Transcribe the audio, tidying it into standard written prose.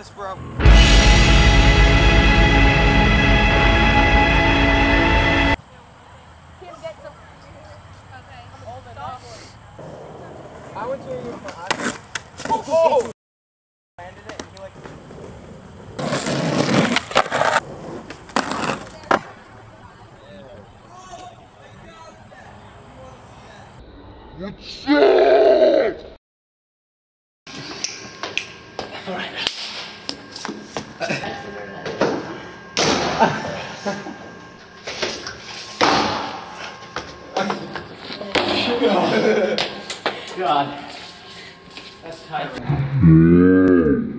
this, bro. I went to a youth for oh! Landed it and he like... What's up? Alright. God. That's tight.